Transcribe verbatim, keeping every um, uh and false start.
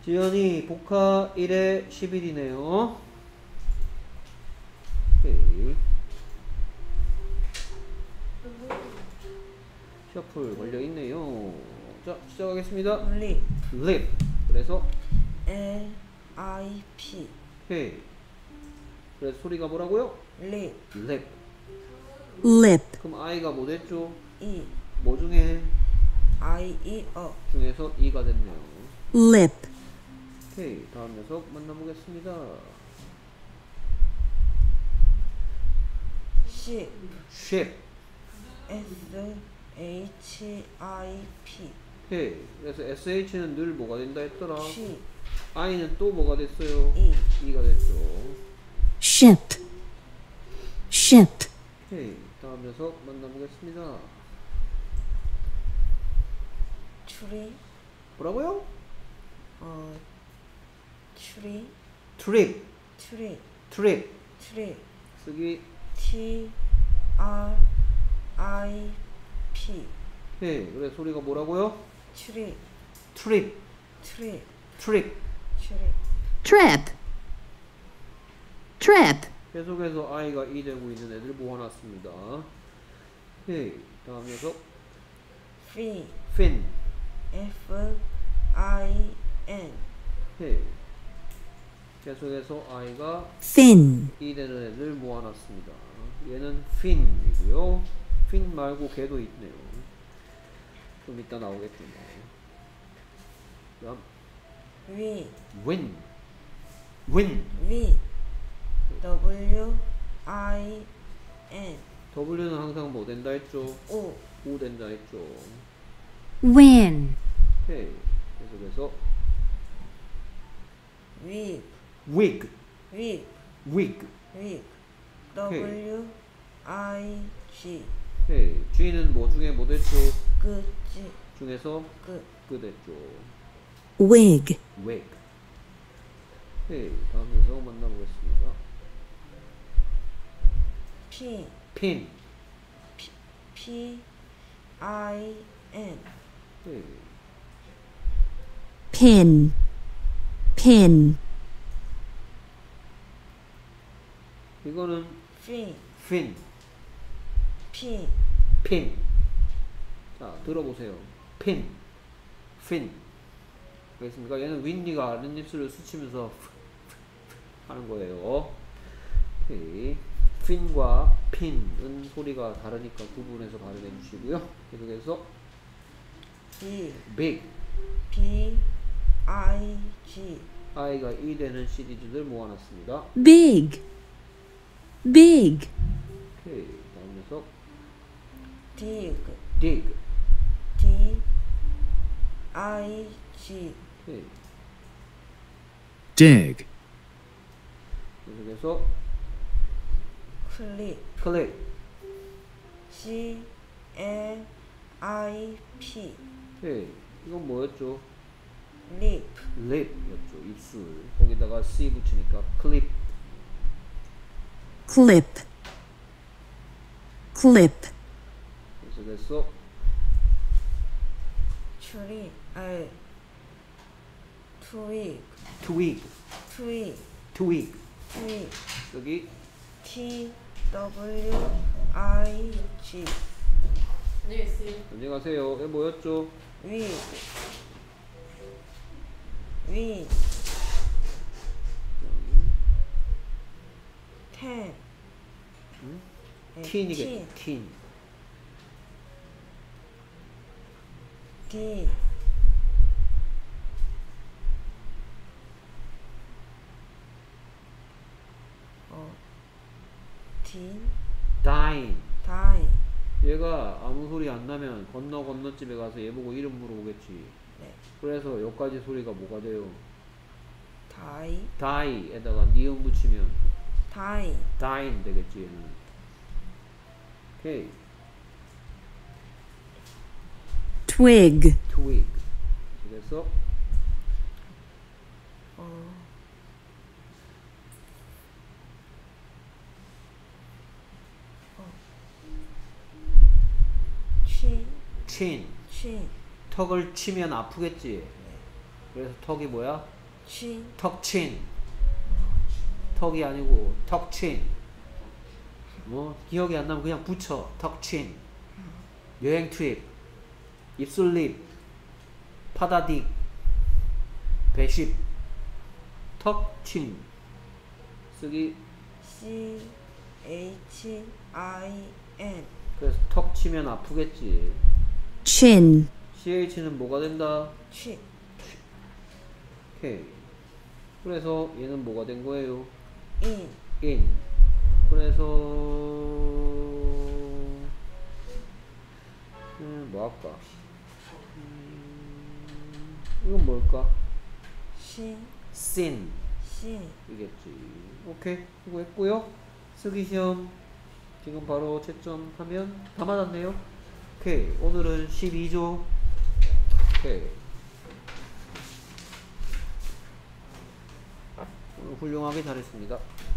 지연이 복화 일에 십일이네요. 오케이. 셔플 걸려있네요. 자, 시작하겠습니다. lip lip. 그래서 L I P 오케이. 그래서 소리가 뭐라고요? lip lip. lip, 그럼 I가 뭐 됐죠? E 뭐 중에? I E O 중에서 E가 됐네요. lip, 오케이. 다음 녀석 만나보겠습니다. ship ship. S H I P 오케이. 그래서 에스에이치는 늘 뭐가 된다 했더라? ship I는 또 뭐가 됐어요? E E가 됐죠. ship, ship, 오케이. 다음 녀석 만나보겠습니다. tree 뭐라고요? 어 tree trip. tree trip. tree 쓰기. T R I P 오케이. 그래 소리가 뭐라고요? tree trip. tree trip. tree trip, trip, 계속해서 I가 E 되고 있는 애들 모아놨습니다. 오케이. 다음 녀석. fin fin. F I N 오케이. 계속해서 I가 fin, E 되는 애들 모아놨습니다. 얘는 fin이고요. fin 말고 걔도 있네요. 좀 이따 나오겠군요. 다음 V win. win. V W I N W는 항상 뭐 된다 했죠? O O 된다 했죠. win, 오케이. 계속해서 wig wig. wig wig. wig W I G 오케이. G는 뭐 중에 뭐 됐죠? 끝지 중에서 끝 그 됐죠. wig, wig. 오케이. 다음 녀석 만나보겠습니다. P pin. P I N 오케이. pin, pin, 이거는 fin fin. P pin. 자, 들어보세요. pin. fin. 알겠습니까? 얘는 윈디가 아랫입술을 스치면서 하는 거예요. 오케이. fin과 pin은 소리가 다르니까 구분해서 발음해 주시고요. 계속해서 B big. B I G I가 E 되는 시리즈들 모아놨습니다. big, big, 오케이. 다음 녀석 dig dig. D I G 오케이. dig, 계속해서 clip clip. C L I P 오케이. 이건 뭐였죠? lip lip였죠. 입술. 거기다가 C 붙이니까 clip. clip, clip, 계속해서 tree R twig twig. twig twig. twig 여기 T W I G 안녕히 가세요. 얘 뭐였죠? wig wig ten 네, 틴이겠죠. 틴. D 어 D dine. die 얘가 아무 소리 안 나면 건너 건너 집에 가서 얘 보고 이름 물어보겠지. 네 그래서 여기까지 소리가 뭐가 돼요? die die에다가 니은 붙이면 die dine 되겠지 얘는. 오케이. twig, twig. 그래서 어 chin chin. chin 턱을 치면 아프겠지. 그래서 턱이 뭐야? 친, 턱친. 턱이 아니고 턱친. 뭐 기억이 안 나면 그냥 붙여. 턱친. 여행 트립. 입술립. 파다딕. 배십. 턱친. 쓰기. C, H, I, N. 그래서 턱 치면 아프겠지. chin, 씨에이치는 뭐가 된다? 취, 오케이. 그래서 얘는 뭐가 된 거예요? 인, in. 그래서 음, 뭐 할까? 음, 이건 뭘까? 시, sin 시. 이겠지. 오케이. 수고했고요. 쓰기 시험 지금 바로 채점 하면 다 맞았네요. 오케이. 오늘은 십이 조. 오케이. 오늘 훌륭하게 잘했습니다.